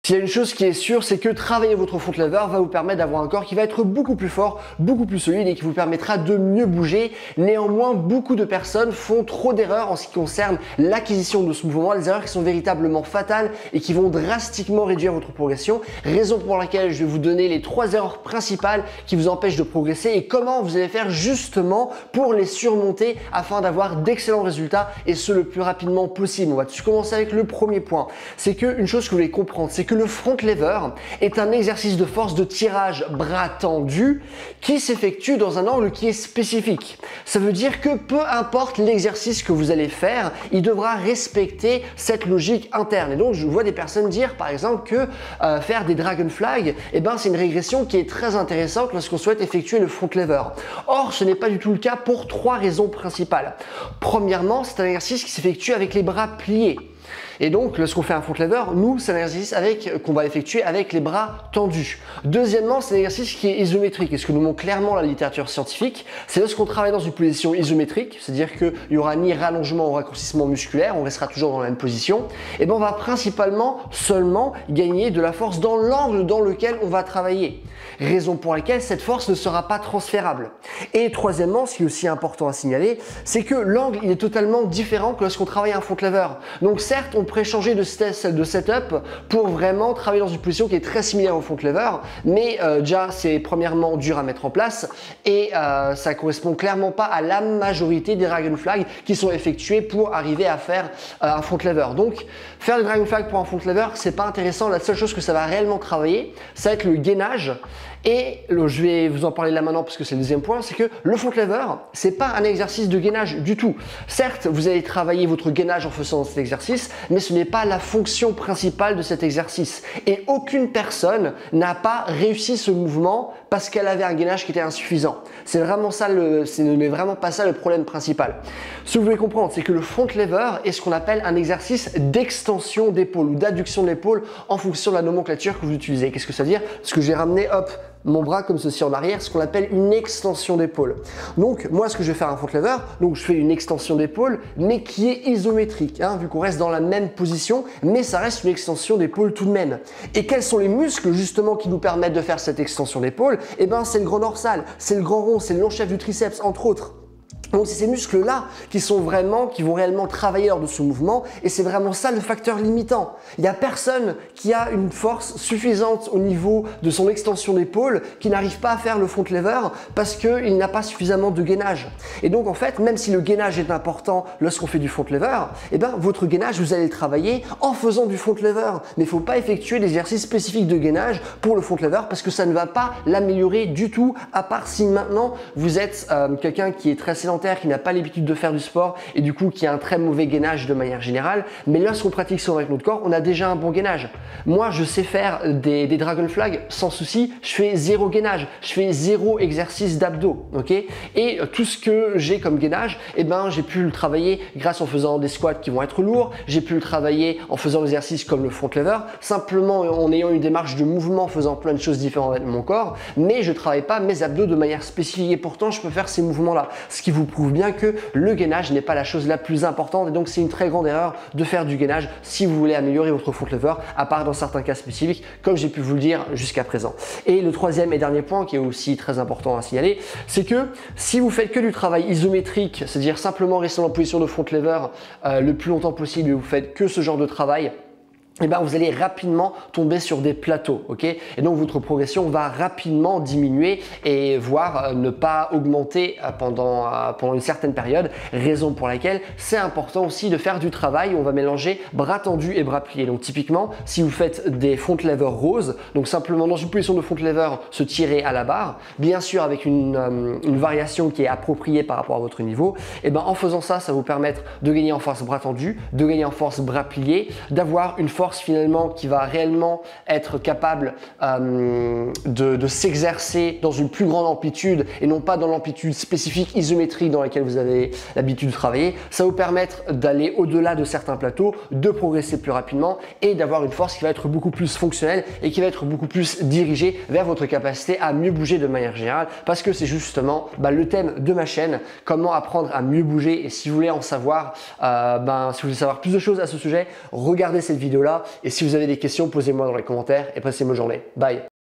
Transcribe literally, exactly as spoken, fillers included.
S'il y a une chose qui est sûre, c'est que travailler votre front lever va vous permettre d'avoir un corps qui va être beaucoup plus fort, beaucoup plus solide et qui vous permettra de mieux bouger. Néanmoins, beaucoup de personnes font trop d'erreurs en ce qui concerne l'acquisition de ce mouvement, des erreurs qui sont véritablement fatales et qui vont drastiquement réduire votre progression. Raison pour laquelle je vais vous donner les trois erreurs principales qui vous empêchent de progresser et comment vous allez faire justement pour les surmonter afin d'avoir d'excellents résultats et ce le plus rapidement possible. On va tout commencer avec le premier point. C'est qu'une chose que vous devez comprendre, c'est que le front lever est un exercice de force de tirage bras tendu qui s'effectue dans un angle qui est spécifique. Ça veut dire que peu importe l'exercice que vous allez faire, il devra respecter cette logique interne. Et donc, je vois des personnes dire, par exemple, que euh, faire des dragon flags, eh ben, c'est une régression qui est très intéressante lorsqu'on souhaite effectuer le front lever. Or, ce n'est pas du tout le cas pour trois raisons principales. Premièrement, c'est un exercice qui s'effectue avec les bras pliés. Et donc, lorsqu'on fait un front lever, nous, c'est un exercice avec, qu'on va effectuer avec les bras tendus. Deuxièmement, c'est un exercice qui est isométrique. Et ce que nous montre clairement la littérature scientifique, c'est lorsqu'on travaille dans une position isométrique, c'est-à-dire qu'il n'y aura ni rallongement ou raccourcissement musculaire, on restera toujours dans la même position, et ben on va principalement seulement gagner de la force dans l'angle dans lequel on va travailler. Raison pour laquelle cette force ne sera pas transférable. Et troisièmement, ce qui est aussi important à signaler, c'est que l'angle il est totalement différent que lorsqu'on travaille un front lever. Donc certes, on pourrait changer de, de setup pour vraiment travailler dans une position qui est très similaire au front lever, mais euh, déjà c'est premièrement dur à mettre en place et euh, ça correspond clairement pas à la majorité des dragon flags qui sont effectués pour arriver à faire euh, un front lever. Donc faire le dragon flag pour un front lever, c'est pas intéressant. La seule chose que ça va réellement travailler, ça va être le gainage. Et je vais vous en parler là maintenant parce que c'est le deuxième point, c'est que le front lever, c'est pas un exercice de gainage du tout. Certes, vous allez travailler votre gainage en faisant cet exercice, mais ce n'est pas la fonction principale de cet exercice. Et aucune personne n'a pas réussi ce mouvement parce qu'elle avait un gainage qui était insuffisant. C'est vraiment ça le, ce n'est vraiment pas ça le problème principal. Ce que vous devez comprendre, c'est que le front lever est ce qu'on appelle un exercice d'extension d'épaule ou d'adduction de l'épaule en fonction de la nomenclature que vous utilisez. Qu'est-ce que ça veut dire? Parce que j'ai ramené, hop, mon bras comme ceci en arrière, ce qu'on appelle une extension d'épaule. Donc moi ce que je vais faire un front lever, donc je fais une extension d'épaule mais qui est isométrique, hein, vu qu'on reste dans la même position, mais ça reste une extension d'épaule tout de même. Et quels sont les muscles justement qui nous permettent de faire cette extension d'épaule? Eh ben c'est le grand dorsal, c'est le grand rond, c'est le long chef du triceps entre autres. Donc c'est ces muscles-là qui sont vraiment, qui vont réellement travailler lors de ce mouvement et c'est vraiment ça le facteur limitant. Il n'y a personne qui a une force suffisante au niveau de son extension d'épaule qui n'arrive pas à faire le front lever parce qu'il n'a pas suffisamment de gainage. Et donc en fait, même si le gainage est important lorsqu'on fait du front lever, eh ben, votre gainage, vous allez le travailler en faisant du front lever. Mais il ne faut pas effectuer des exercices spécifiques de gainage pour le front lever parce que ça ne va pas l'améliorer du tout, à part si maintenant vous êtes euh, quelqu'un qui est très sédentaire, qui n'a pas l'habitude de faire du sport et du coup qui a un très mauvais gainage de manière générale. Mais lorsqu'on pratique ça avec notre corps, on a déjà un bon gainage. Moi, je sais faire des, des dragon flags sans souci. Je fais zéro gainage, je fais zéro exercice d'abdos, ok. Et tout ce que j'ai comme gainage, eh ben, j'ai pu le travailler grâce en faisant des squats qui vont être lourds. J'ai pu le travailler en faisant des exercices comme le front lever, simplement en ayant une démarche de mouvement, en faisant plein de choses différentes avec mon corps. Mais je travaille pas mes abdos de manière spécifique et pourtant je peux faire ces mouvements-là, ce qui vous prouve bien que le gainage n'est pas la chose la plus importante et donc c'est une très grande erreur de faire du gainage si vous voulez améliorer votre front lever, à part dans certains cas spécifiques comme j'ai pu vous le dire jusqu'à présent. Et le troisième et dernier point qui est aussi très important à signaler, c'est que si vous faites que du travail isométrique, c'est-à-dire simplement rester en position de front lever euh, le plus longtemps possible et vous faites que ce genre de travail, et ben vous allez rapidement tomber sur des plateaux, ok? Et donc votre progression va rapidement diminuer et voire euh, ne pas augmenter euh, pendant, euh, pendant une certaine période, raison pour laquelle c'est important aussi de faire du travail où on va mélanger bras tendus et bras pliés. Donc typiquement, si vous faites des front lever roses, donc simplement dans une position de front lever, se tirer à la barre, bien sûr avec une, euh, une variation qui est appropriée par rapport à votre niveau, et ben en faisant ça, ça va vous permettre de gagner en force bras tendus, de gagner en force bras pliés, d'avoir une force finalement qui va réellement être capable euh, de, de s'exercer dans une plus grande amplitude et non pas dans l'amplitude spécifique isométrique dans laquelle vous avez l'habitude de travailler. Ça va vous permettre d'aller au-delà de certains plateaux, de progresser plus rapidement et d'avoir une force qui va être beaucoup plus fonctionnelle et qui va être beaucoup plus dirigée vers votre capacité à mieux bouger de manière générale parce que c'est justement bah, le thème de ma chaîne, comment apprendre à mieux bouger. Et si vous voulez en savoir, euh, ben, si vous voulez savoir plus de choses à ce sujet, regardez cette vidéo là. là. Et si vous avez des questions, posez-moi dans les commentaires et passez une bonne journée. Bye.